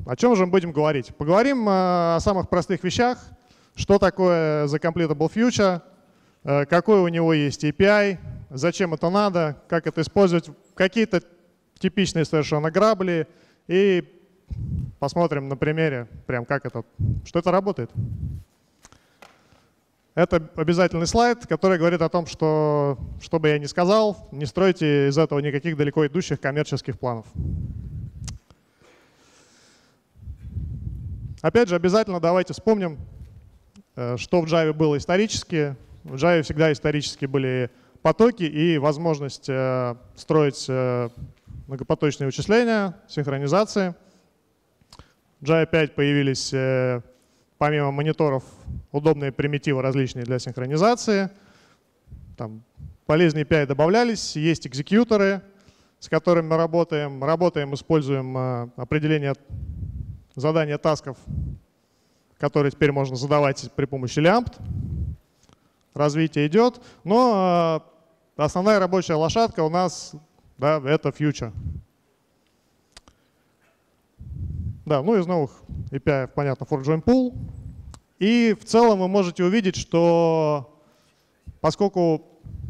о чем же мы будем говорить? Поговорим о самых простых вещах, что такое The Completable Future, какой у него есть API, зачем это надо, как это использовать, какие-то типичные совершенно грабли, и посмотрим на примере, прям как это, что это работает. Это обязательный слайд, который говорит о том, что бы я ни сказал, не стройте из этого никаких далеко идущих коммерческих планов. Опять же, обязательно давайте вспомним, что в Java было исторически. В Java всегда исторически были потоки и возможность строить многопоточные вычисления, синхронизации. В Java 5 появились, помимо мониторов, удобные примитивы различные для синхронизации. Там полезные API добавлялись, есть экзекьюторы, с которыми мы работаем, используем определение задания тасков, которые теперь можно задавать при помощи лямбд. Развитие идет, но основная рабочая лошадка у нас, да, это Future. Да, ну из новых API, понятно, for join pool. И в целом вы можете увидеть, что поскольку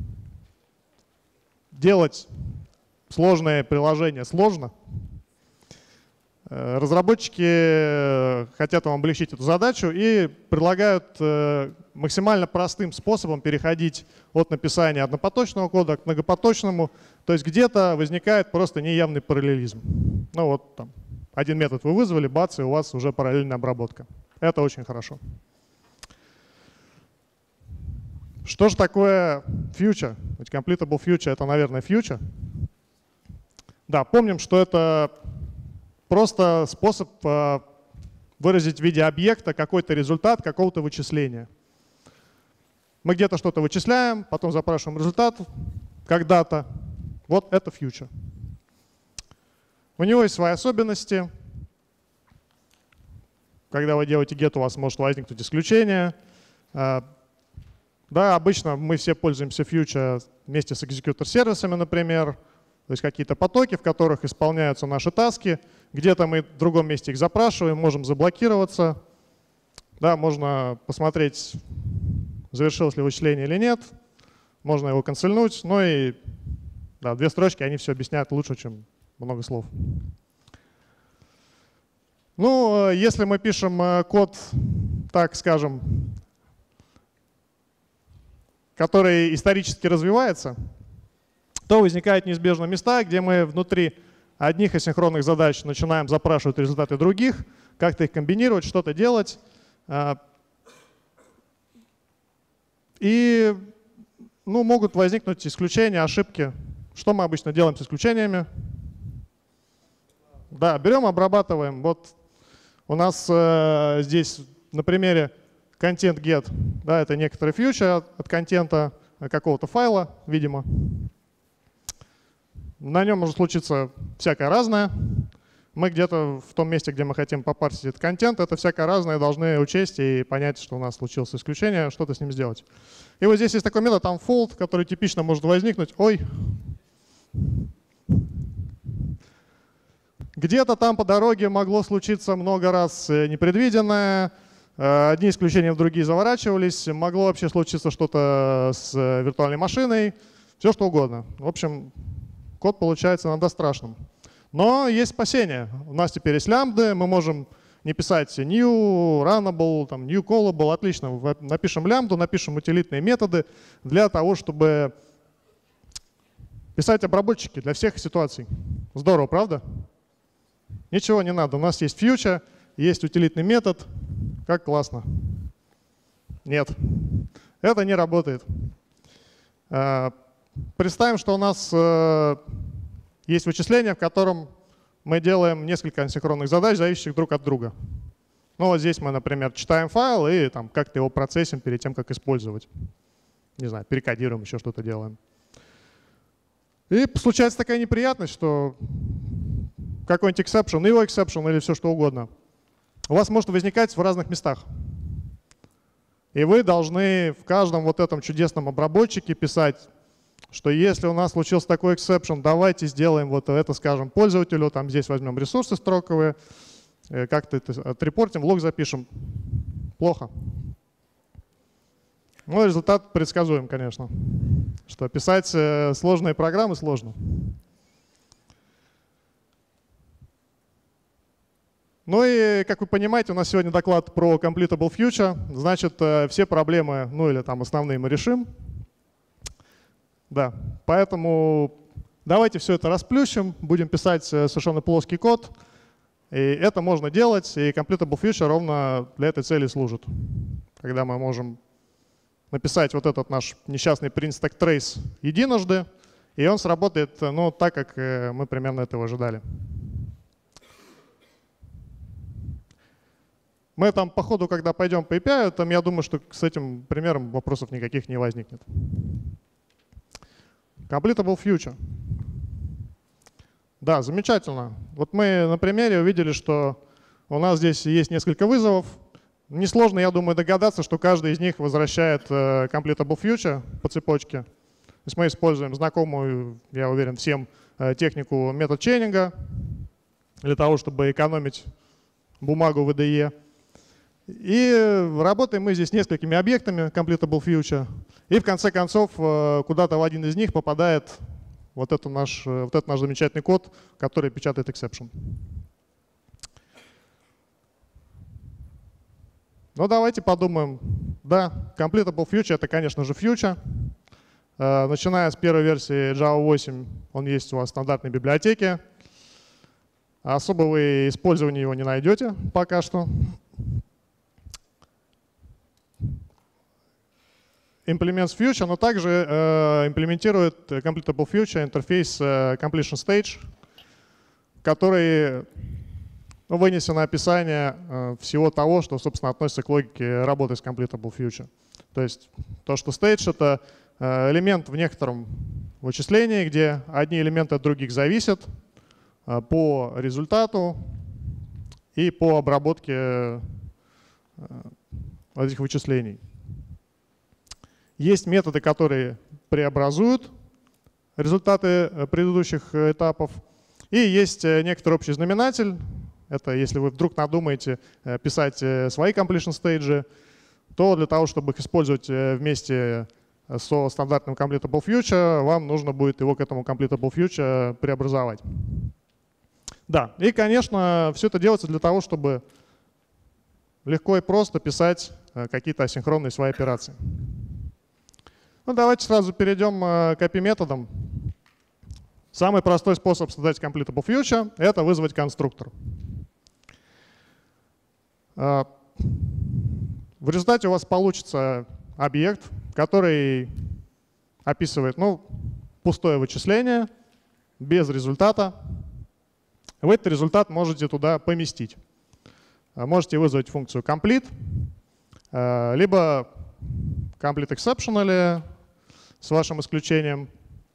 делать сложное приложение сложно, разработчики хотят вам облегчить эту задачу и предлагают максимально простым способом переходить от написания однопоточного кода к многопоточному. То есть где-то возникает просто неявный параллелизм. Ну вот там один метод вы вызвали, бац, и у вас уже параллельная обработка. Это очень хорошо. Что же такое future? Ведь completable future — это, наверное, future. Да, помним, что это просто способ выразить в виде объекта какой-то результат какого-то вычисления. Мы где-то что-то вычисляем, потом запрашиваем результат когда-то. Вот это future. У него есть свои особенности. Когда вы делаете get, у вас может возникнуть исключение. Да, обычно мы все пользуемся future вместе с экзекьютор-сервисами, например. То есть какие-то потоки, в которых исполняются наши таски. Где-то мы в другом месте их запрашиваем, можем заблокироваться. Да, можно посмотреть, завершилось ли вычисление или нет. Можно его канцельнуть. Ну и да, 2 строчки, они все объясняют лучше, чем много слов. Ну, если мы пишем код, так скажем, который исторически развивается, то возникают неизбежно места, где мы внутри одних асинхронных задач начинаем запрашивать результаты других, как-то их комбинировать, что-то делать. И могут возникнуть исключения, ошибки. Что мы обычно делаем с исключениями? Да, берем, обрабатываем. Вот у нас здесь на примере content get, да, это некоторый future от контента какого-то файла, видимо. На нем может случиться всякое разное. Мы где-то в том месте, где мы хотим попарсить этот контент, это всякое разное должны учесть и понять, что у нас случилось исключение, что-то с ним сделать. И вот здесь есть такой метод unfold, который типично может возникнуть. Ой, где-то там по дороге могло случиться много раз непредвиденное. Одни исключения в другие заворачивались. Могло вообще случиться что-то с виртуальной машиной. Все что угодно. В общем, код получается иногда страшным. Но есть спасение. У нас теперь есть лямбды, мы можем не писать new runnable, там, new callable. Отлично, напишем лямбду, напишем утилитные методы для того, чтобы писать обработчики для всех ситуаций. Здорово, правда? Ничего не надо. У нас есть future, есть утилитный метод. Как классно. Нет, это не работает. Представим, что у нас есть вычисление, в котором мы делаем несколько асинхронных задач, зависящих друг от друга. Ну вот здесь мы, например, читаем файл и там как-то его процессим перед тем, как использовать. Не знаю, перекодируем, еще что-то делаем. И случается такая неприятность, что какой-нибудь exception, его exception или все что угодно у вас может возникать в разных местах. И вы должны в каждом вот этом чудесном обработчике писать, что если у нас случился такой exception, давайте сделаем вот это, скажем, пользователю, там здесь возьмем ресурсы строковые, как-то это отрепортим, в лог запишем. Плохо. Но результат предсказуем, конечно. Что писать сложные программы сложно. Ну и, как вы понимаете, у нас сегодня доклад про Completable Future. Значит, все проблемы, ну или там основные, мы решим. Да, поэтому давайте все это расплющим, будем писать совершенно плоский код. И это можно делать, и Completable Future ровно для этой цели служит. Когда мы можем написать вот этот наш несчастный print stack trace единожды, и он сработает, ну, так, как мы примерно этого ожидали. Мы там по ходу, когда пойдем по API, там я думаю, что с этим примером вопросов никаких не возникнет. Completable Future. Да, замечательно. Вот мы на примере увидели, что у нас здесь есть несколько вызовов. Несложно, я думаю, догадаться, что каждый из них возвращает Completable Future по цепочке. То есть мы используем знакомую, я уверен, всем технику метод-чейнинга для того, чтобы экономить бумагу в IDE. И работаем мы здесь с несколькими объектами Completable Future. И в конце концов куда-то в один из них попадает вот этот наш замечательный код, который печатает exception. Ну давайте подумаем. Да, Completable Future — это, конечно же, future. Начиная с первой версии Java 8, он есть у вас в стандартной библиотеке. Особо вы использования его не найдете пока что. Implements Future, но также имплементирует Completable Future интерфейс Completion Stage, который вынесено описание всего того, что, собственно, относится к логике работы с Completable Future. То есть то, что stage — это элемент в некотором вычислении, где одни элементы от других зависят по результату и по обработке этих вычислений. Есть методы, которые преобразуют результаты предыдущих этапов. И есть некоторый общий знаменатель. Это если вы вдруг надумаете писать свои completion stage, то для того, чтобы их использовать вместе со стандартным Completable Future, вам нужно будет его к этому Completable Future преобразовать. Да, и, конечно, все это делается для того, чтобы легко и просто писать какие-то асинхронные свои операции. Ну, давайте сразу перейдем к API-методам. Самый простой способ создать Completable Future — это вызвать конструктор. В результате у вас получится объект, который описывает пустое вычисление, без результата. Вы этот результат можете туда поместить. Можете вызвать функцию complete, либо complete exceptional с вашим исключением.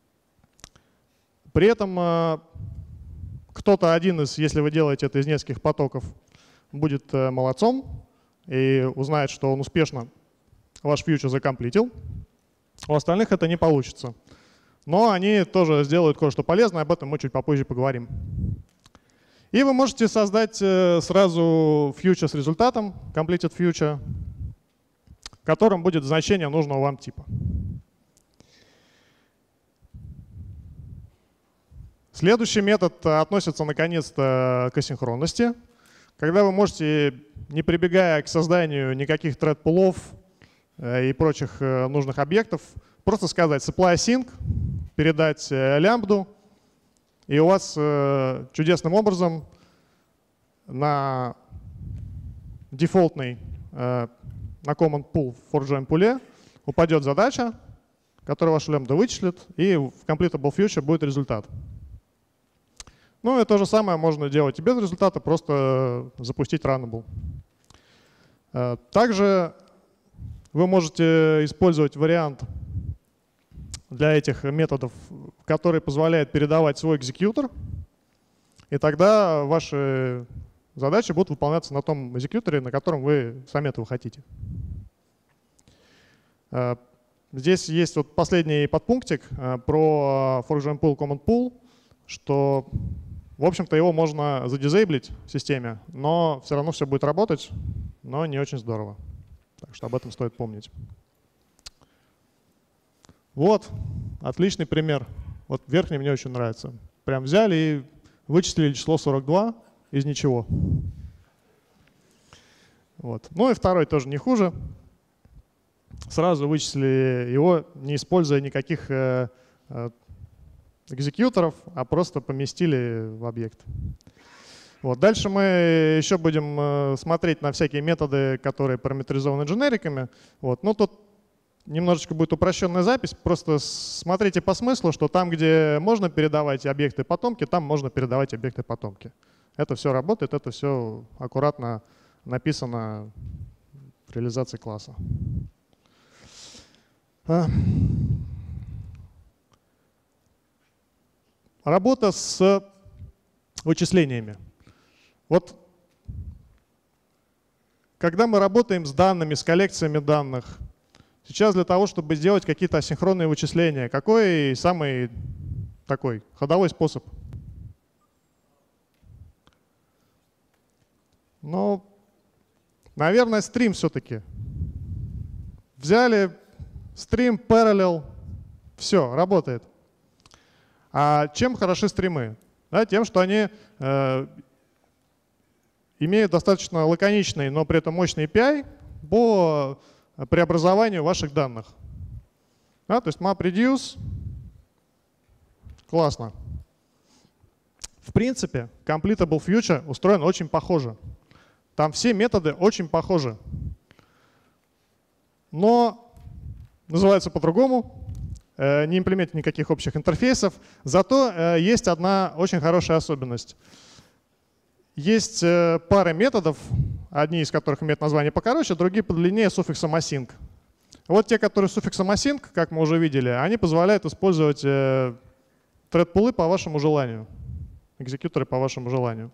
При этом кто-то один из, если вы делаете это из нескольких потоков, будет молодцом и узнает, что он успешно ваш фьючер закомплитил. У остальных это не получится. Но они тоже сделают кое-что полезное, об этом мы чуть попозже поговорим. И вы можете создать сразу фьючер с результатом, completed future, в котором будет значение нужного вам типа. Следующий метод относится наконец-то к асинхронности, когда вы можете, не прибегая к созданию никаких thread-пулов и прочих нужных объектов, просто сказать supply async, передать лямбду, и у вас чудесным образом на дефолтный, на command pool в forJoin пуле упадет задача, которую ваша лямбда вычислит, и в Completable Future будет результат. Ну и то же самое можно делать и без результата, просто запустить runnable. Также вы можете использовать вариант для этих методов, который позволяет передавать свой экзекьютор, и тогда ваши задачи будут выполняться на том экзекьюторе, на котором вы сами этого хотите. Здесь есть вот последний подпунктик про forJoin pool, command pool, что В общем-то, его можно задизейблить в системе, но все равно все будет работать, но не очень здорово. Так что об этом стоит помнить. Вот, отличный пример. Вот верхний мне очень нравится. Прям взяли и вычислили число 42 из ничего. Вот. Ну и второй тоже не хуже. Сразу вычислили его, не используя никаких экзекьюторов, а просто поместили в объект. Вот. Дальше мы еще будем смотреть на всякие методы, которые параметризованы дженериками. Вот. Ну, тут немножечко будет упрощенная запись. Просто смотрите по смыслу, что там, где можно передавать объекты потомки, там можно передавать объекты потомки. Это все работает, это все аккуратно написано в реализации класса. Работа с вычислениями. Вот когда мы работаем с данными, с коллекциями данных, сейчас для того, чтобы сделать какие-то асинхронные вычисления, какой самый такой ходовой способ? Ну, наверное, стрим все-таки. Взяли стрим, parallel, все, работает. А чем хороши стримы? Да, тем, что они имеют достаточно лаконичный, но при этом мощный API по преобразованию ваших данных. Да, то есть MapReduce, классно. В принципе, Completable Future устроен очень похоже. Там все методы очень похожи. Но называются по-другому, не имплементируют никаких общих интерфейсов. Зато есть одна очень хорошая особенность. Есть пары методов, одни из которых имеют название покороче, другие подлиннее с суффиксом async. Вот те, которые с суффиксом async, как мы уже видели, они позволяют использовать thread-пулы по вашему желанию, экзекьюторы по вашему желанию.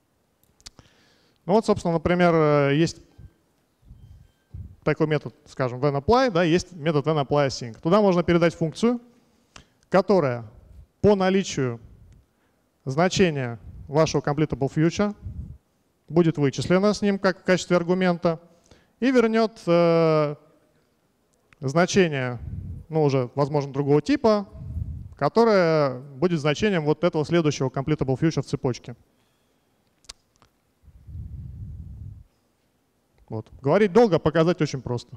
Ну вот, собственно, например, есть такой метод, скажем, whenApply, да, есть метод whenApplyAsync. Туда можно передать функцию, которая по наличию значения вашего completable future будет вычислена с ним как в качестве аргумента и вернет значение, ну уже, возможно, другого типа, которое будет значением вот этого следующего completable future в цепочке. Вот. Говорить долго, показать очень просто.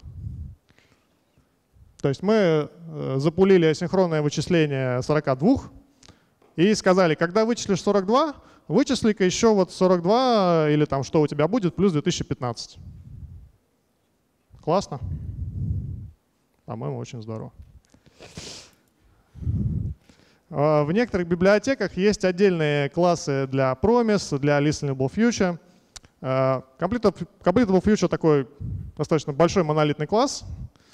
То есть мы запулили асинхронное вычисление 42 и сказали, когда вычислишь 42, вычисли-ка еще вот 42 или там что у тебя будет, плюс 2015. Классно? По-моему, очень здорово. В некоторых библиотеках есть отдельные классы для Promise, для Listenable Future. Completable Future такой достаточно большой монолитный класс,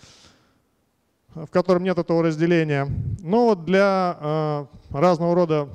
в котором нет этого разделения. Но вот для разного рода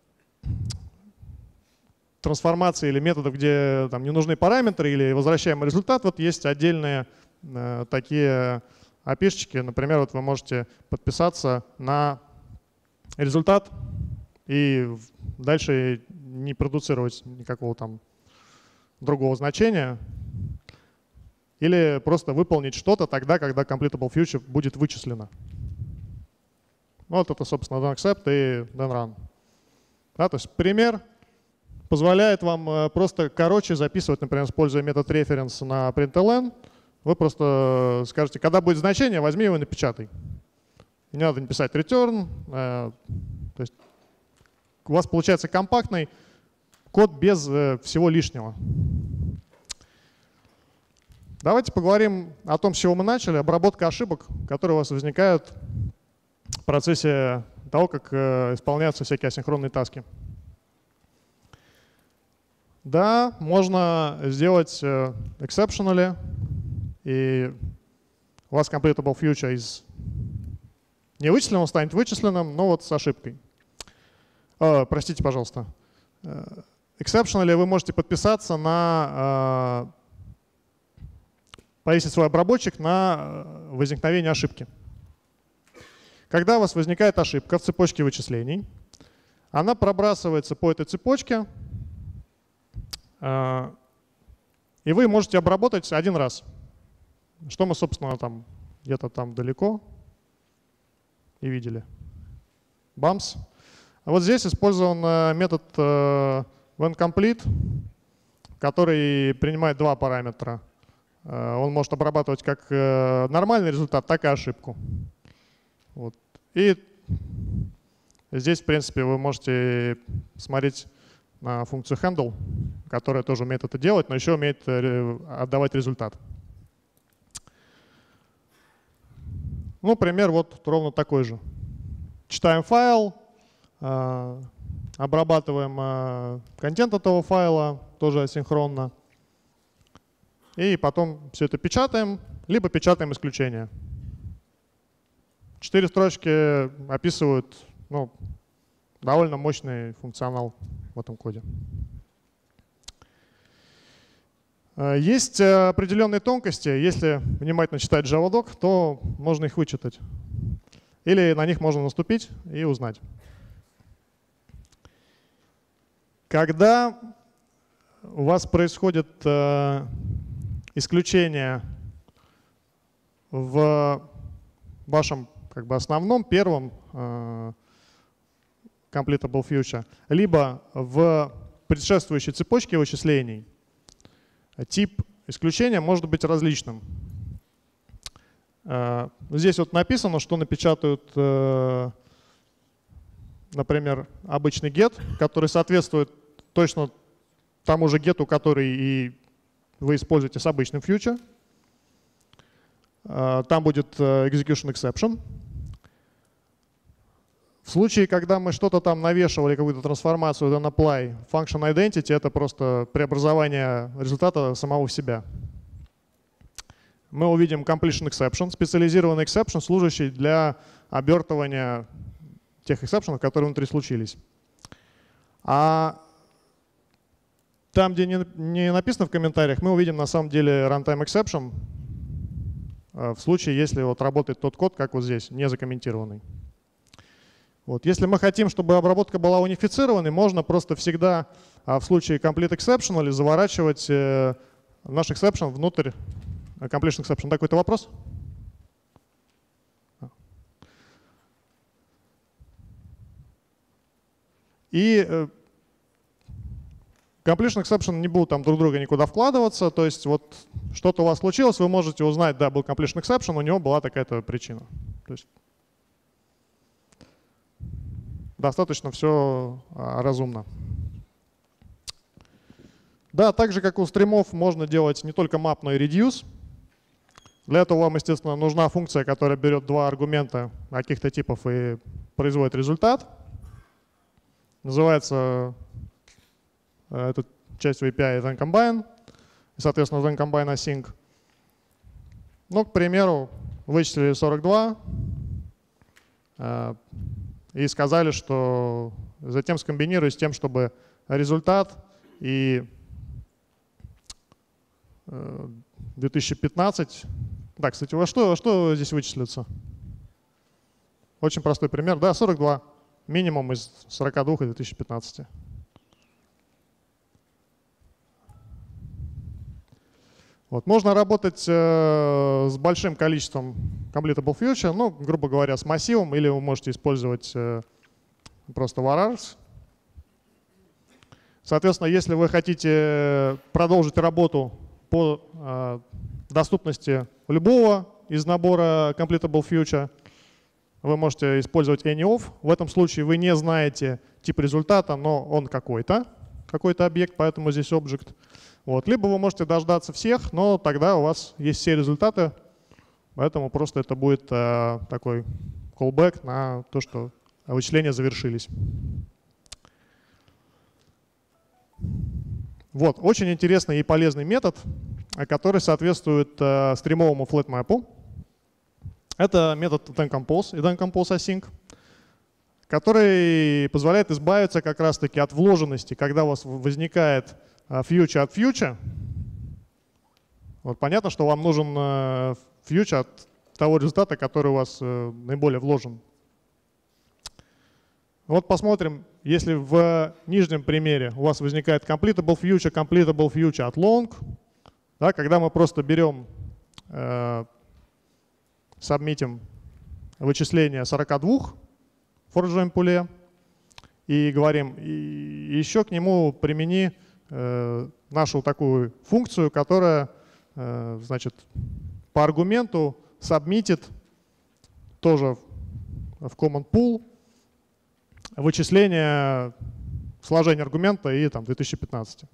трансформаций или методов, где там не нужны параметры или возвращаемый результат, вот есть отдельные такие API-шечки. Например, вот вы можете подписаться на результат и дальше не продуцировать никакого там другого значения, или просто выполнить что-то тогда, когда completable future будет вычислено. Вот это, собственно, doneAccept и doneRun. Да, то есть пример позволяет вам просто короче записывать, например, используя метод reference на println. Вы просто скажете, когда будет значение, возьми его и напечатай. Не надо написать return. То есть у вас получается компактный код без всего лишнего. Давайте поговорим о том, с чего мы начали. Обработка ошибок, которые у вас возникают в процессе того, как исполняются всякие асинхронные таски. Да, можно сделать exceptionally, и у вас completable future из невычисленного станет вычисленным, но вот с ошибкой. Простите, пожалуйста. Exceptionally вы можете подписаться на повесить свой обработчик на возникновение ошибки. Когда у вас возникает ошибка в цепочке вычислений, Она пробрасывается по этой цепочке, и вы можете обработать один раз. Что мы, собственно, там где-то там далеко и видели. Bumps. А вот здесь использован метод whenComplete, который принимает два параметра. Он может обрабатывать как нормальный результат, так и ошибку. Вот. И здесь, в принципе, вы можете смотреть на функцию handle, которая тоже умеет это делать, но еще умеет отдавать результат. Ну, пример вот ровно такой же. Читаем файл, обрабатываем контент этого файла, тоже асинхронно. И потом все это печатаем, либо печатаем исключения. 4 строчки описывают довольно мощный функционал в этом коде. Есть определенные тонкости. Если внимательно читать JavaDoc, то можно их вычитать. Или на них можно наступить и узнать. Когда у вас происходит исключение в вашем основном первом completable future, либо в предшествующей цепочке вычислений, тип исключения может быть различным. Здесь вот написано, что напечатают, например, обычный get, который соответствует точно тому же гету, который и вы используете с обычным future. Там будет execution exception. В случае, когда мы что-то там навешивали, какую-то трансформацию на apply, function identity — это просто преобразование результата самого в себя. Мы увидим completion exception, специализированный exception, служащий для обертывания тех exception, которые внутри случились. А там, где не написано в комментариях, мы увидим на самом деле runtime exception в случае, если вот работает тот код, как вот здесь, не закомментированный. Вот. Если мы хотим, чтобы обработка была унифицированной, можно просто всегда в случае complete exception или заворачивать наш exception внутрь completion exception. Да, какой-то вопрос? И completion exception не будут там друг друга никуда вкладываться. То есть вот что-то у вас случилось, вы можете узнать, да, был completion exception, у него была такая-то причина. То есть достаточно все разумно. Да, так же, как у стримов, можно делать не только map, но и reduce. Для этого вам, естественно, нужна функция, которая берет два аргумента каких-то типов и производит результат. Называется эта часть API thenCombine, и, соответственно, thenCombine async. Ну, к примеру, вычислили 42 и сказали, что затем скомбинирую с тем, чтобы результат и 2015. Да, кстати, во что здесь вычислится? Очень простой пример. Да, 42. Минимум из 42 и 2015. Вот. Можно работать с большим количеством completable future, ну, грубо говоря, с массивом, или вы можете использовать просто varars. Соответственно, если вы хотите продолжить работу по доступности любого из набора completable future, вы можете использовать any-of. В этом случае вы не знаете тип результата, но он какой-то объект, поэтому здесь object. Вот. Либо вы можете дождаться всех, но тогда у вас есть все результаты, поэтому просто это будет такой callback на то, что вычисления завершились. Вот. Очень интересный и полезный метод, который соответствует стримовому flatmap. Это метод thenCompose и thenCompose async, который позволяет избавиться как раз-таки от вложенности, когда у вас возникает future от future. Вот понятно, что вам нужен future от того результата, который у вас наиболее вложен. Вот посмотрим если в нижнем примере у вас возникает completable future от long, да, когда мы просто берем, сабмитим вычисление 42 в forJoin пуле и говорим, и еще к нему примени нашу такую функцию, которая, значит, по аргументу сабмитит тоже в common pool вычисление сложения аргумента и там 2015.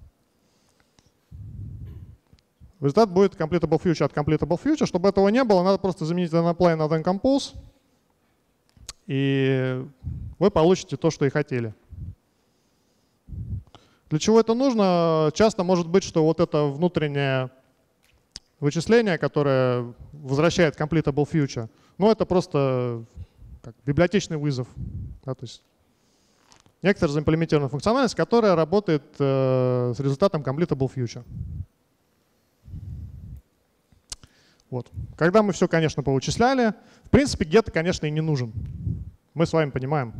Результат будет completable future от completable future. Чтобы этого не было, надо просто заменить unapply на uncompose, и вы получите то, что и хотели. Для чего это нужно? Часто может быть, что вот это внутреннее вычисление, которое возвращает completable future, ну это просто как библиотечный вызов. Да, то есть некоторая заимплементированная функциональность, которая работает с результатом completable future. Вот. Когда мы все, конечно, повычисляли, в принципе, get, конечно, и не нужен. Мы с вами понимаем.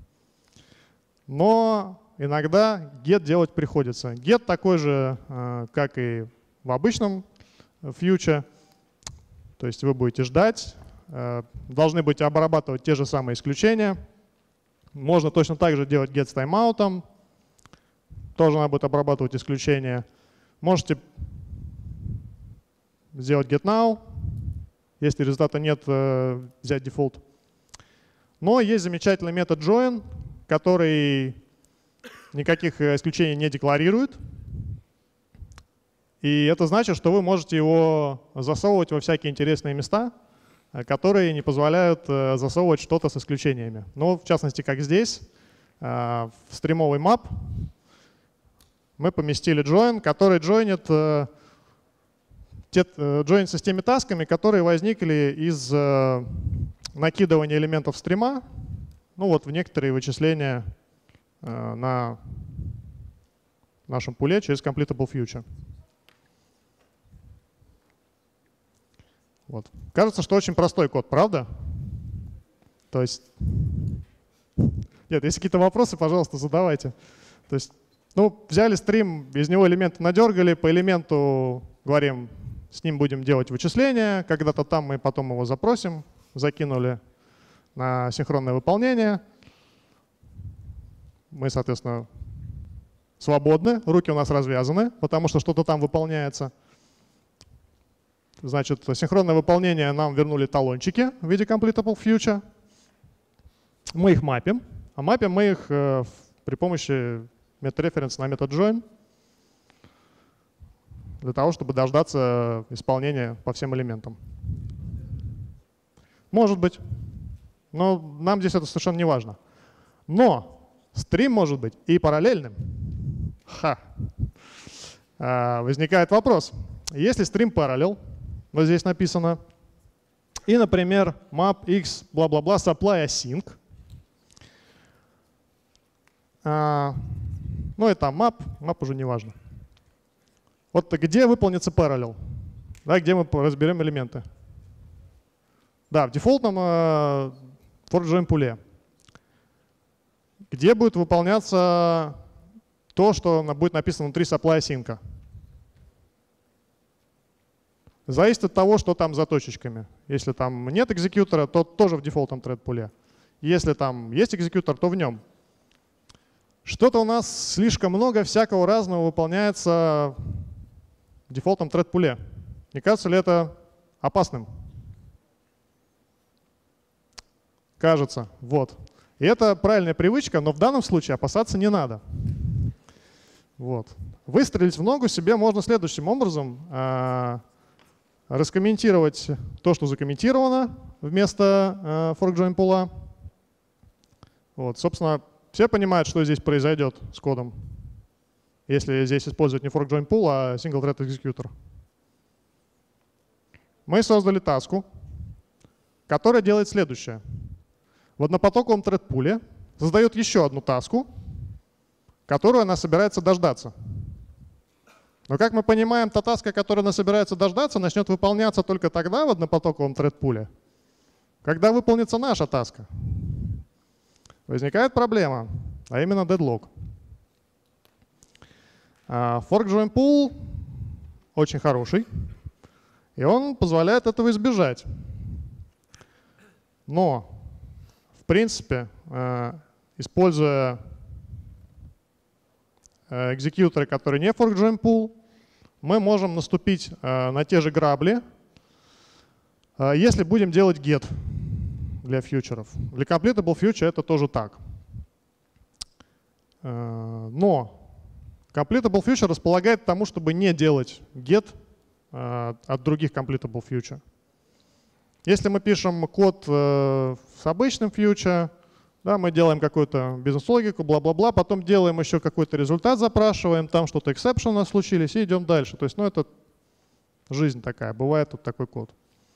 Но иногда get делать приходится. Get такой же, как и в обычном future. То есть вы будете ждать, должны будете обрабатывать те же самые исключения. Можно точно так же делать get с тайм-аутом. Тоже надо будет обрабатывать исключения. Можете сделать get now, если результата нет, взять дефолт. Но есть замечательный метод join, который никаких исключений не декларирует. И это значит, что вы можете его засовывать во всякие интересные места, которые не позволяют засовывать что-то с исключениями. Ну, в частности, как здесь, в стримовый map мы поместили join, который joinит с теми тасками, которые возникли из накидывания элементов стрима, ну вот в некоторые вычисления на нашем пуле через completable future. Вот. Кажется, что очень простой код, правда? То есть, нет, если какие-то вопросы, пожалуйста, задавайте. То есть, ну, взяли стрим, из него элементы надергали, по элементу говорим, с ним будем делать вычисления, когда-то там мы потом его запросим, закинули на синхронное выполнение. Мы, соответственно, свободны, руки у нас развязаны, потому что что-то там выполняется. Значит, синхронное выполнение нам вернули талончики в виде completable future. Мы их мапим, а мапим мы их при помощи метод-референс на метод join, для того, чтобы дождаться исполнения по всем элементам. Может быть, но нам здесь это совершенно не важно. Но стрим может быть и параллельным. Возникает вопрос. Если стрим параллел, вот здесь написано, и, например, map x бла-бла-бла supply async, ну и там map уже не важно. Вот где выполнится parallel, да, где мы разберем элементы. Да, в дефолтном forJoin пуле. Где будет выполняться то, что будет написано внутри supply async. Зависит от того, что там за точечками. Если там нет экзекьютора, то тоже в дефолтном thread-пуле. Если там есть экзекьютор, то в нем. Что-то у нас слишком много всякого разного выполняется в дефолтном thread-пуле. Не кажется ли это опасным? Кажется. Вот. И это правильная привычка, но в данном случае опасаться не надо. Вот. Выстрелить в ногу себе можно следующим образом. Раскомментировать то, что закомментировано вместо forkjoin пула. Вот, собственно, все понимают, что здесь произойдет с кодом, если здесь использовать не forkjoin pool, а single thread executor. Мы создали таску, которая делает следующее. В однопотоковом thread-пуле создает еще одну таску, которую она собирается дождаться. Но, как мы понимаем, та таска, которая она собирается дождаться, начнет выполняться только тогда в однопотоковом thread-пуле, когда выполнится наша таска. Возникает проблема. а именно deadlock. Fork join pool очень хороший, и он позволяет этого избежать. Но, в принципе, используя экзекьюторы, которые не fork join pool, мы можем наступить на те же грабли, если будем делать get для фьючеров. Для completable future это тоже так. Но completable future располагает к тому, чтобы не делать get от других completable future. Если мы пишем код с обычным future, да, мы делаем какую-то бизнес-логику, бла-бла-бла, потом делаем еще какой-то результат, запрашиваем, там что-то exception у нас случились, и идем дальше. То есть, ну, это жизнь такая, бывает тут такой код.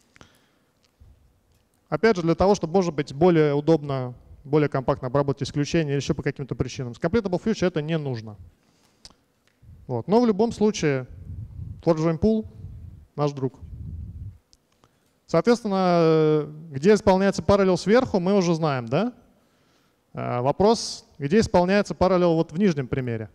Опять же, для того, чтобы, может быть, более удобно, более компактно обработать исключения или еще по каким-то причинам. С completable future это не нужно. Вот. Но в любом случае, fork join pool наш друг. Соответственно, где исполняется параллел сверху, мы уже знаем, да? Вопрос, где исполняется параллел вот в нижнем примере.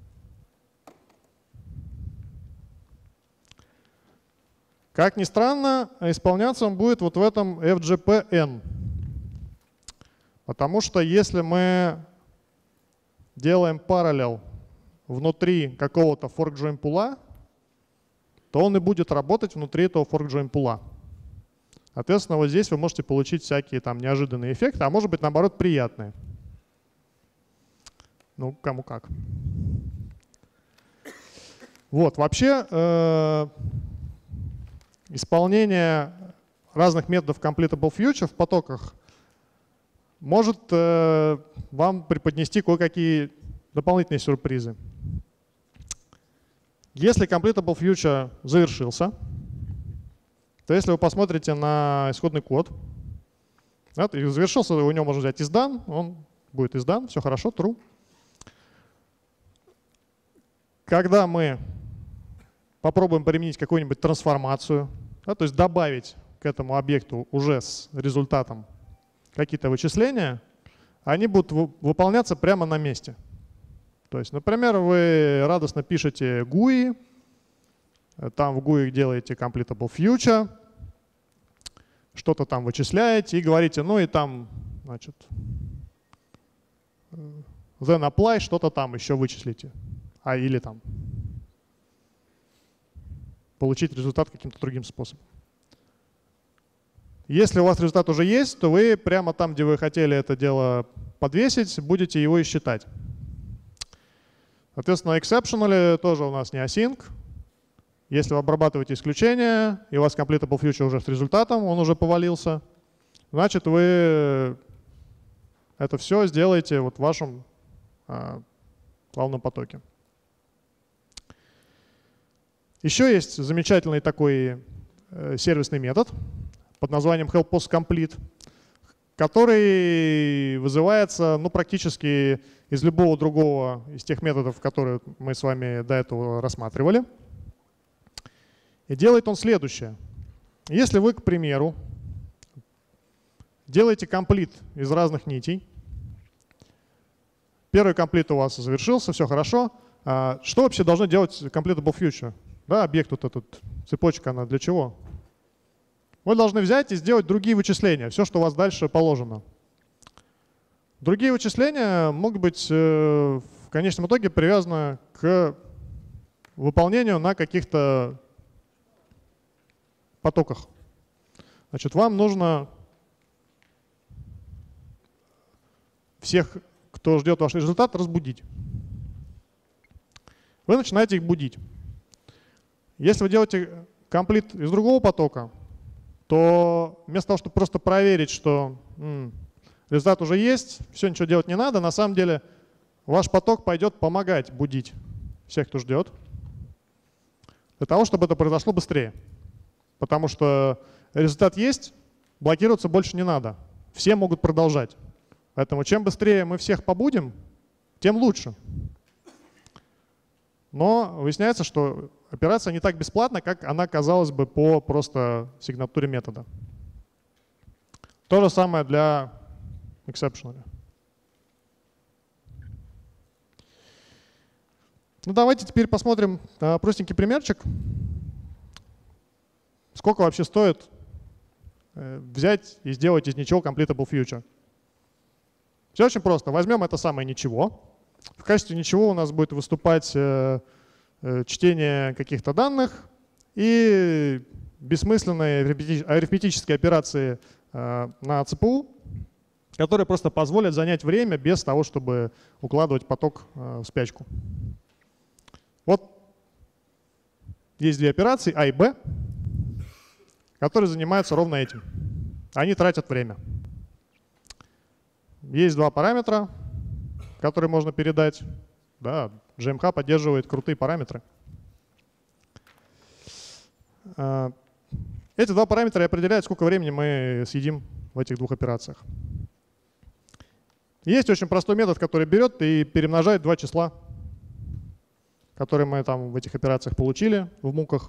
Как ни странно, исполняться он будет вот в этом FGP-N. Потому что если мы делаем параллел внутри какого-то fork join пула, то он и будет работать внутри этого fork join пула. Соответственно, вот здесь вы можете получить всякие там неожиданные эффекты, а может быть, наоборот, приятные. Ну, кому как. Вот, вообще, исполнение разных методов completable future в потоках может вам преподнести кое-какие дополнительные сюрпризы. Если completable future завершился, то если вы посмотрите на исходный код, да, завершился, у него можно взять издан, он будет издан, все хорошо, true. Когда мы попробуем применить какую-нибудь трансформацию, да, то есть добавить к этому объекту уже с результатом какие-то вычисления, они будут выполняться прямо на месте. То есть, например, вы радостно пишете GUI, там в GUI делаете completable future, что-то там вычисляете и говорите, ну и там, значит, then apply, что-то там еще вычислите. Или там получить результат каким-то другим способом. Если у вас результат уже есть, то вы прямо там, где вы хотели это дело подвесить, будете его и считать. Соответственно, exceptional тоже у нас не async. Если вы обрабатываете исключения, и у вас completable future уже с результатом, он уже повалился, значит, вы это все сделаете вот в вашем главном потоке. Еще есть замечательный такой сервисный метод под названием help post complete, который вызывается практически из любого другого из тех методов, которые мы с вами до этого рассматривали. И делает он следующее. Если вы, к примеру, делаете комплит из разных нитей, первый комплит у вас завершился, все хорошо. Что вообще должны делать completable future? Да, объект вот этот, цепочка, она для чего? Вы должны взять и сделать другие вычисления, все, что у вас дальше положено. Другие вычисления могут быть в конечном итоге привязаны к выполнению на каких-то потоках. Значит, вам нужно всех, кто ждет ваш результат, разбудить. Вы начинаете их будить. Если вы делаете комплит из другого потока, то вместо того, чтобы просто проверить, что результат уже есть, все, ничего делать не надо, на самом деле ваш поток пойдет помогать будить всех, кто ждет, для того, чтобы это произошло быстрее. Потому что результат есть, блокироваться больше не надо. Все могут продолжать. Поэтому чем быстрее мы всех побудим, тем лучше. Но выясняется, что операция не так бесплатна, как она казалась бы по просто сигнатуре метода. То же самое для exceptional. Ну, давайте теперь посмотрим простенький примерчик. Сколько вообще стоит взять и сделать из ничего completable future? Все очень просто. Возьмем это самое ничего. В качестве ничего у нас будет выступать чтение каких-то данных и бессмысленные арифметические операции на ЦПУ, которые просто позволят занять время без того, чтобы укладывать поток в спячку. Вот есть две операции А и Б, которые занимаются ровно этим. Они тратят время. Есть два параметра, которые можно передать. Да, GMH поддерживает крутые параметры. Эти два параметра определяют, сколько времени мы съедим в этих двух операциях. Есть очень простой метод, который берет и перемножает два числа, которые мы там в этих операциях получили в муках.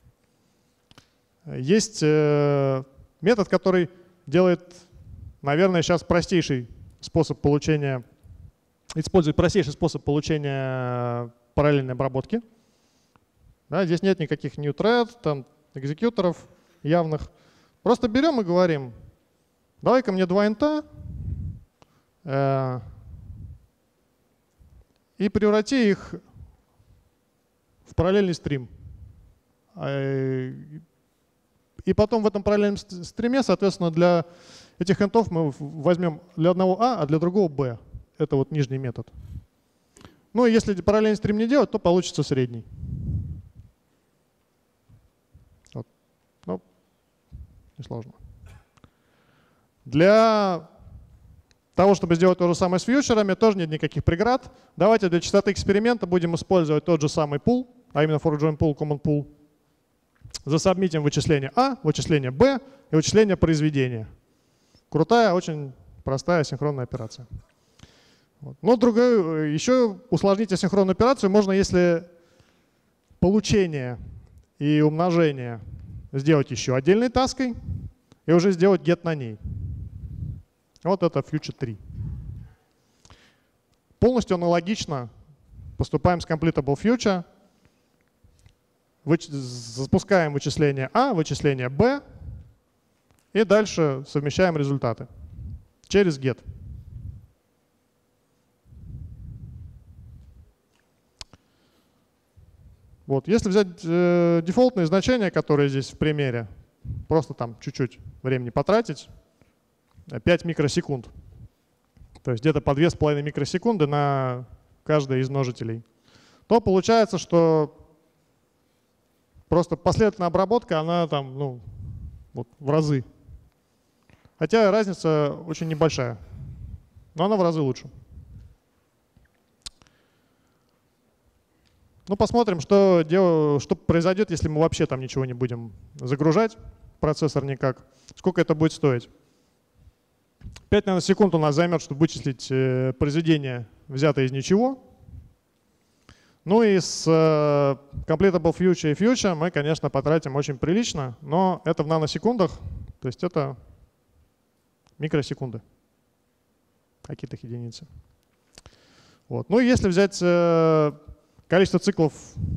Есть метод, который делает, наверное, сейчас простейший способ получения, использует простейший способ получения параллельной обработки. Да, здесь нет никаких new thread, там, экзекьюторов явных. Просто берем и говорим, давай-ка мне два инта и преврати их в параллельный стрим. И потом в этом параллельном стриме, соответственно, для этих интов мы возьмем для одного А, для другого Б. Это вот нижний метод. Ну и если параллельный стрим не делать, то получится средний. Вот. Ну, несложно. Для того, чтобы сделать то же самое с фьючерами, тоже нет никаких преград. Давайте для частоты эксперимента будем использовать тот же самый пул, а именно for join pool, common pool. Засабмитим вычисление А, вычисление Б и вычисление произведения. Крутая, очень простая асинхронная операция. Вот. Но еще усложнить асинхронную операцию можно, если получение и умножение сделать еще отдельной таской и уже сделать get на ней. Вот это future 3. Полностью аналогично поступаем с completable future. Запускаем вычисление А, вычисление Б и дальше совмещаем результаты через get. Вот. Если взять дефолтные значения, которые здесь в примере, просто там чуть-чуть времени потратить, 5 микросекунд, то есть где-то по 2,5 микросекунды на каждый из множителей, то получается, что просто последовательная обработка, она там, ну, вот в разы. Хотя разница очень небольшая, но она в разы лучше. Ну, посмотрим, что произойдет, если мы вообще там ничего не будем загружать, процессор никак. Сколько это будет стоить? 5 наносекунд у нас займет, чтобы вычислить произведение, взятое из ничего. Ну и с completable future и future мы, конечно, потратим очень прилично, но это в наносекундах, то есть это микросекунды, какие-то единицы. Вот. Ну и если взять количество циклов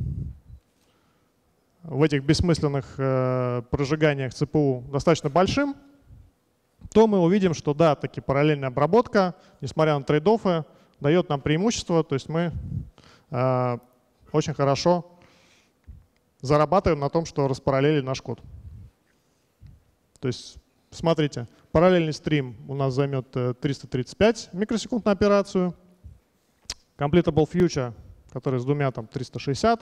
в этих бессмысленных прожиганиях ЦПУ достаточно большим, то мы увидим, что да, таки параллельная обработка, несмотря на трейд-оффы, дает нам преимущество, то есть мы очень хорошо зарабатываем на том, что распараллелили наш код. То есть, смотрите, параллельный стрим у нас займет 335 микросекунд на операцию, completable future, который с двумя, там 360,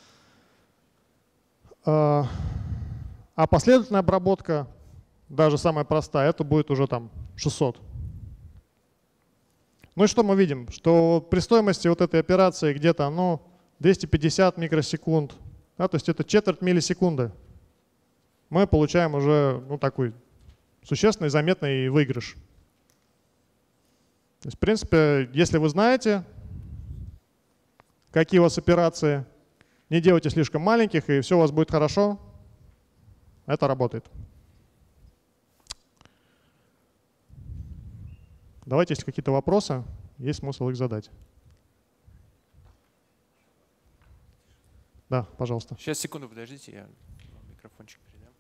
а последовательная обработка, даже самая простая, это будет уже там 600. Ну и что мы видим? Что при стоимости вот этой операции где-то 250 микросекунд, да, то есть это четверть миллисекунды, мы получаем уже такой существенный, заметный выигрыш. То есть, в принципе, если вы знаете, какие у вас операции, не делайте слишком маленьких, и все у вас будет хорошо, это работает. Давайте, если какие-то вопросы, есть смысл их задать. Да, пожалуйста. Сейчас, секунду, подождите, я микрофончик передам.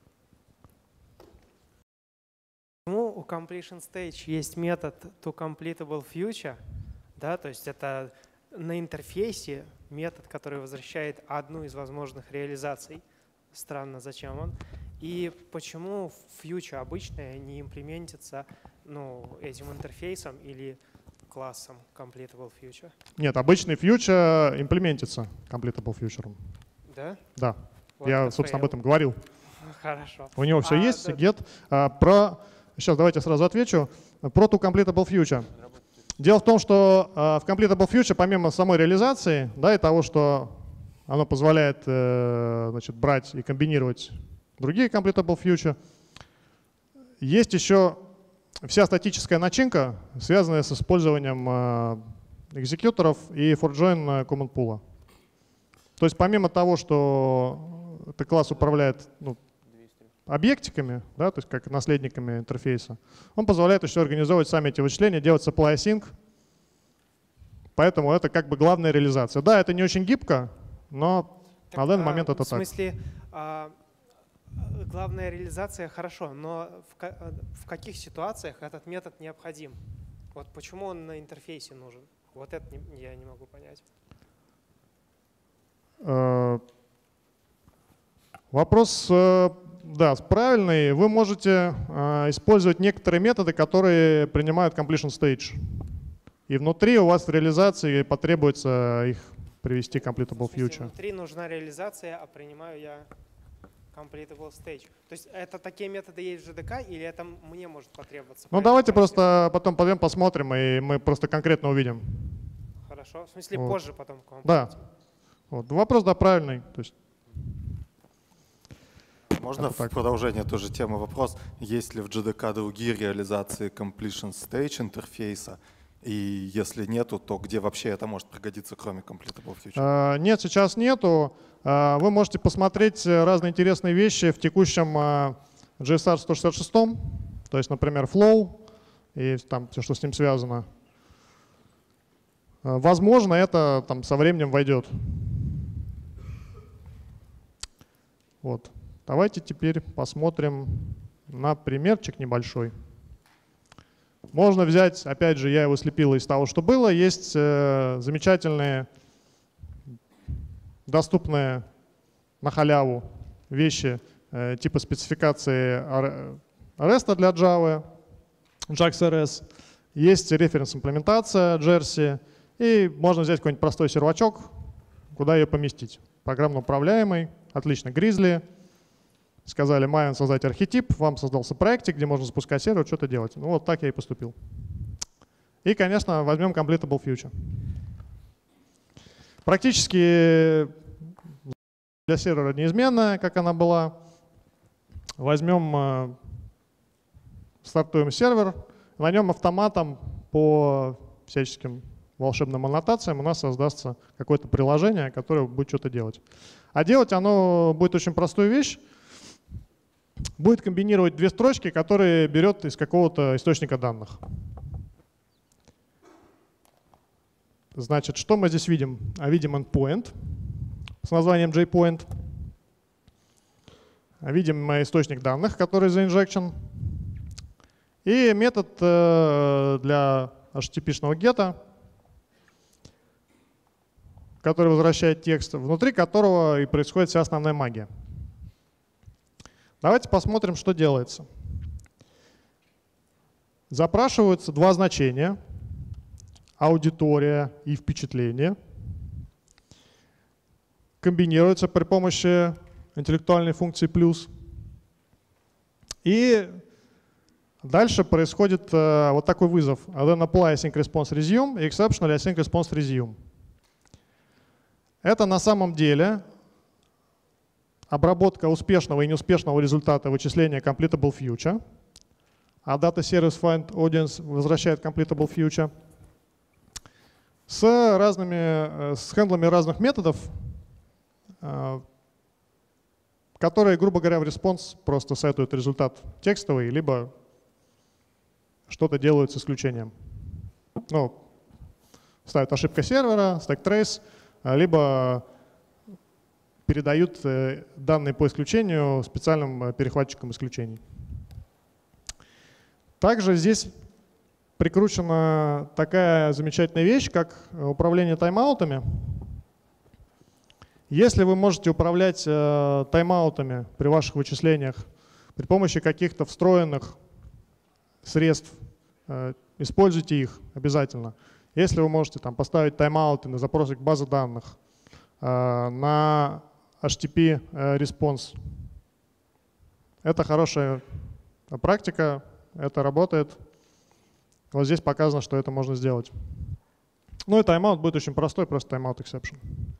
Почему у completion stage есть метод toCompletable-Future, да, то есть это на интерфейсе метод, который возвращает одну из возможных реализаций. Странно, зачем он. И почему future обычное не имплементится этим интерфейсом или классом completable future? Нет, обычный future имплементится completable future. Да? Да. Вот Я, это собственно, об fail. этом говорил. Хорошо. У него все есть, да. get. Сейчас давайте сразу отвечу. Про toCompletable future. Дело в том, что в completable future, помимо самой реализации, да, и того, что оно позволяет брать и комбинировать другие completable future, есть еще вся статическая начинка, связанная с использованием экзекьюторов и forJoin command pool. То есть помимо того, что этот класс управляет объектиками, да, то есть как наследниками интерфейса, он позволяет еще организовывать сами эти вычисления, делать supply async. Поэтому это как бы главная реализация. Да, это не очень гибко, но на данный момент это так. В смысле, главная реализация хорошо, но в каких ситуациях этот метод необходим? Вот почему он на интерфейсе нужен? Вот это я не могу понять. Вопрос, да, правильный. Вы можете использовать некоторые методы, которые принимают completion stage. И внутри у вас в реализации потребуется их привести completable future. Внутри нужна реализация, а принимаю я completable stage. То есть это такие методы есть в JDK или это мне может потребоваться? Ну давайте просто потом пойдем посмотрим, и мы просто конкретно увидим. Хорошо. В смысле Вот. позже потом к вам. Да. Вот. Вопрос, да, правильный. То есть, можно в продолжение той же темы вопрос. Есть ли в JDK другие реализации completion stage интерфейса? И если нету, то где вообще это может пригодиться, кроме completable future? Нет, сейчас нету. Вы можете посмотреть разные интересные вещи в текущем GSR 166, то есть, например, flow и там все, что с ним связано. Возможно, это там со временем войдет. Вот. Давайте теперь посмотрим на примерчик небольшой. Можно взять, опять же, я его слепил из того, что было. Есть замечательные, доступные на халяву вещи типа спецификации REST для Java, JAX-RS. Есть референс-имплементация Jersey. И можно взять какой-нибудь простой сервачок, куда ее поместить. Программно управляемый, отлично, Grizzly. Сказали, Maven создать архетип, вам создался проектик, где можно запускать сервер, что-то делать. Ну вот так я и поступил. И, конечно, возьмем completable future. Практически для сервера неизменная, как она была. Возьмем, стартуем сервер, на нем автоматом по всяческим волшебным аннотациям у нас создастся какое-то приложение, которое будет что-то делать. А делать оно будет очень простую вещь. Будет комбинировать две строчки, которые берет из какого-то источника данных. Значит, что мы здесь видим? Видим endpoint с названием jPoint. Видим источник данных, который за injection. И метод для HTTP-шного гета, который возвращает текст, внутри которого и происходит вся основная магия. Давайте посмотрим, что делается. Запрашиваются два значения – аудитория и впечатление. Комбинируются при помощи интеллектуальной функции плюс. И дальше происходит вот такой вызов. Then apply async response resume и exceptional async response resume. Это на самом деле обработка успешного и неуспешного результата вычисления completable future, а data service find audience возвращает completable future, с хендлами разных методов, которые, грубо говоря, в response просто сетуют результат текстовый, либо что-то делают с исключением. Ну, ставят ошибка сервера, stack trace, либо передают данные по исключению специальным перехватчикам исключений. Также здесь прикручена такая замечательная вещь, как управление тайм-аутами. Если вы можете управлять тайм-аутами при ваших вычислениях при помощи каких-то встроенных средств, используйте их обязательно. Если вы можете там поставить тайм-ауты на запросы к базе данных, на HTTP response, это хорошая практика, это работает. Вот здесь показано, что это можно сделать. Ну и тайм-аут будет очень простой, просто тайм-аут exception.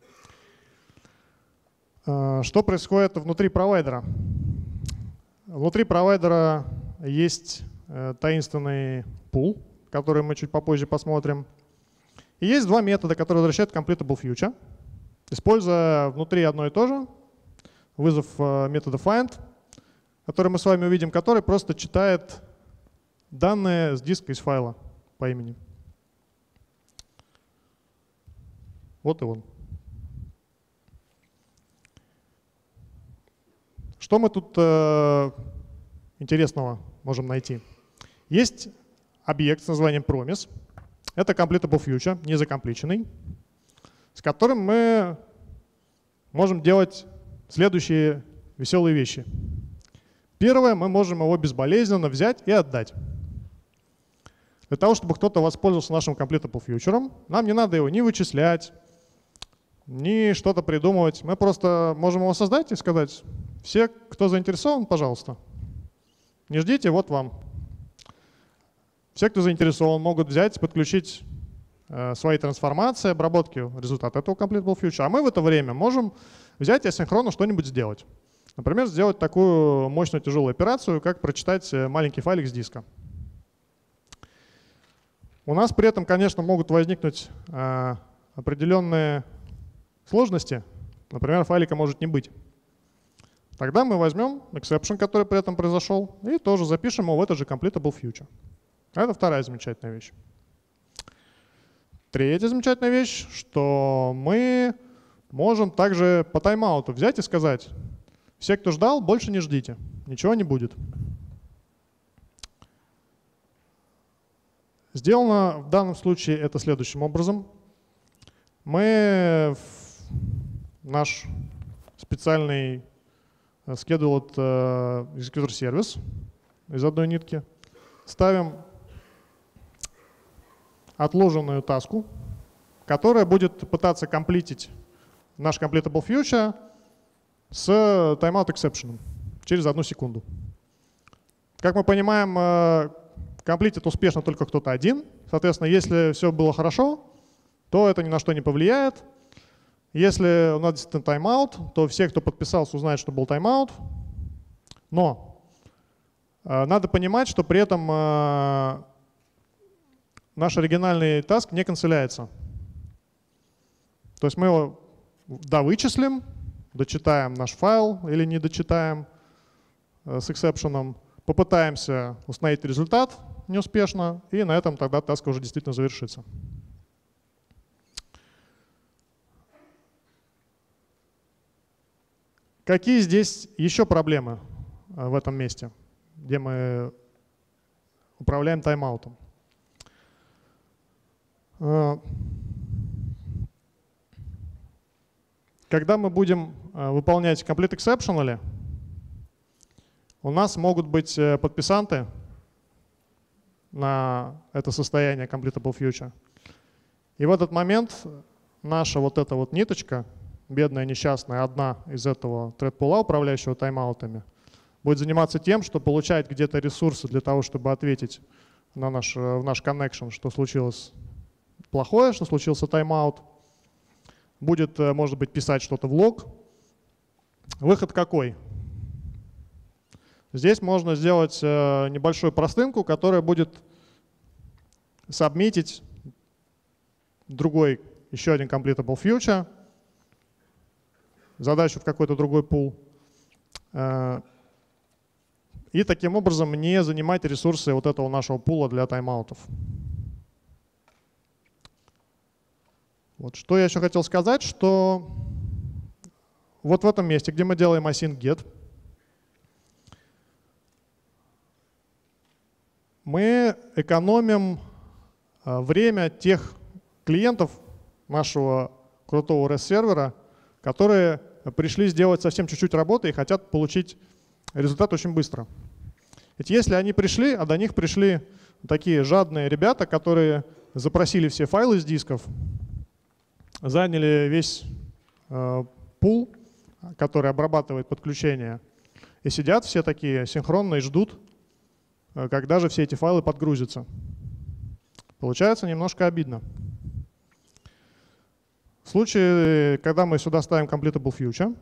Что происходит внутри провайдера? Внутри провайдера есть таинственный пул, который мы чуть попозже посмотрим. И есть два метода, которые возвращают completable future, используя внутри одно и то же, вызов метода find, который мы с вами увидим, который просто читает данные с диска из файла по имени. Вот и он. Что мы тут интересного можем найти? Есть объект с названием promise. Это completable future, не закомпличенный, с которым мы можем делать следующие веселые вещи. Первое, мы можем его безболезненно взять и отдать. Для того, чтобы кто-то воспользовался нашим completable future, нам не надо его ни вычислять, ни что-то придумывать. Мы просто можем его создать и сказать: все, кто заинтересован, пожалуйста, не ждите, вот вам. Все, кто заинтересован, могут взять, подключить свои трансформации, обработки результата этого completable future. А мы в это время можем взять и асинхронно что-нибудь сделать. Например, сделать такую мощную тяжелую операцию, как прочитать маленький файлик с диска. У нас при этом, конечно, могут возникнуть определенные сложности. Например, файлика может не быть. Тогда мы возьмем exception, который при этом произошел, и тоже запишем его в этот же completable future. Это вторая замечательная вещь. Третья замечательная вещь, что мы можем также по тайм-ауту взять и сказать: все, кто ждал, больше не ждите, ничего не будет. Сделано в данном случае это следующим образом. Мы в наш специальный scheduled executor сервис из одной нитки ставим отложенную таску, которая будет пытаться комплитить наш completable future с timeout exception через 1 секунду. Как мы понимаем, комплитит успешно только кто-то один. Соответственно, если все было хорошо, то это ни на что не повлияет. Если у нас действительно тайм-аут, то все, кто подписался, узнают, что был тайм-аут. Но надо понимать, что при этом наш оригинальный таск не канцеляется. То есть мы его довычислим, дочитаем наш файл или не дочитаем с эксепшеном, попытаемся установить результат неуспешно, и на этом тогда таска уже действительно завершится. Какие здесь еще проблемы в этом месте, где мы управляем тайм-аутом? Когда мы будем выполнять complete exceptional, у нас могут быть подписанты на это состояние completable future. И в этот момент наша вот эта вот ниточка, бедная, несчастная, одна из этого thread-пула, управляющего тайм-аутами, будет заниматься тем, что получает где-то ресурсы для того, чтобы ответить на в наш connection, что случилось плохое, что случился тайм-аут. Будет, может быть, писать что-то в лог. Выход какой? Здесь можно сделать небольшую простынку, которая будет сабмитить другой, еще один completable future, задачу в какой-то другой пул. И таким образом не занимать ресурсы вот этого нашего пула для тайм-аутов. Вот. Что я еще хотел сказать, что вот в этом месте, где мы делаем async get, мы экономим время тех клиентов нашего крутого REST-сервера, которые пришли сделать совсем чуть-чуть работы и хотят получить результат очень быстро. Ведь если они пришли, а до них пришли такие жадные ребята, которые запросили все файлы с дисков, заняли весь пул, который обрабатывает подключение, и сидят все такие синхронно и ждут, когда же все эти файлы подгрузятся. Получается немножко обидно. В случае, когда мы сюда ставим completable future,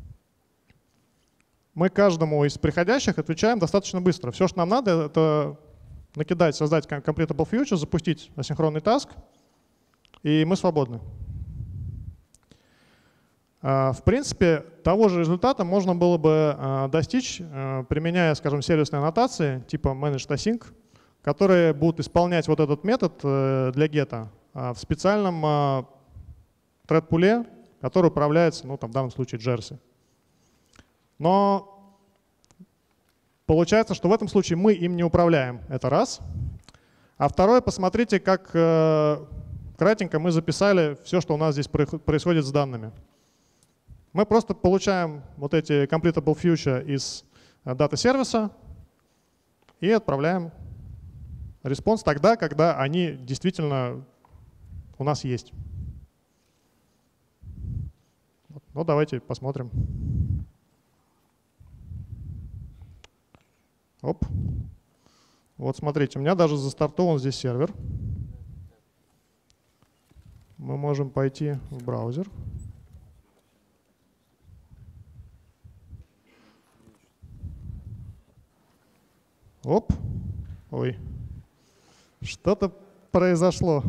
мы каждому из приходящих отвечаем достаточно быстро. Все, что нам надо, это накидать, создать completable future, запустить асинхронный таск, и мы свободны. В принципе, того же результата можно было бы достичь, применяя, скажем, сервисные аннотации типа managed async, которые будут исполнять вот этот метод для гета в специальном thread-пуле, который управляется, ну, там, в данном случае, Jersey. Но получается, что в этом случае мы им не управляем. Это раз. А второе, посмотрите, как кратенько мы записали все, что у нас здесь происходит с данными. Мы просто получаем вот эти completable future из дата-сервиса и отправляем респонс тогда, когда они действительно у нас есть. Ну, давайте посмотрим. Оп. Вот смотрите, у меня даже застартован здесь сервер. Мы можем пойти в браузер. Оп. Ой. Что-то произошло.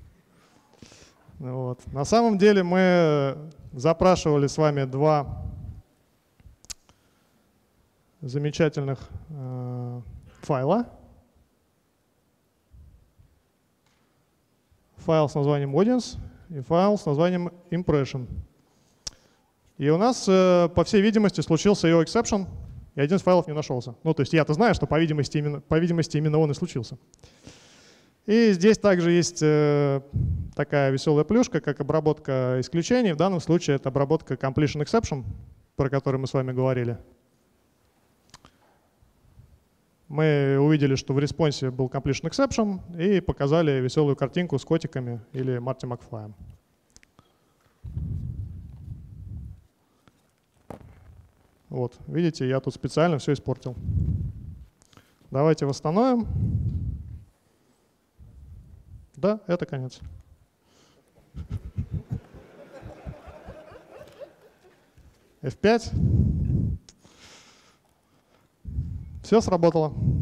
Вот. На самом деле мы запрашивали с вами два замечательных файла. Файл с названием audience и файл с названием impression. И у нас, по всей видимости, случился ее exception, и один из файлов не нашелся. Ну, то есть я-то знаю, что по видимости именно он и случился. И здесь также есть такая веселая плюшка, как обработка исключений. В данном случае это обработка completion exception, про которую мы с вами говорили. Мы увидели, что в респонсе был completion exception и показали веселую картинку с котиками или Марти Макфлаем. Вот, видите, я тут специально все испортил. Давайте восстановим. Да, это конец. F5. Все сработало.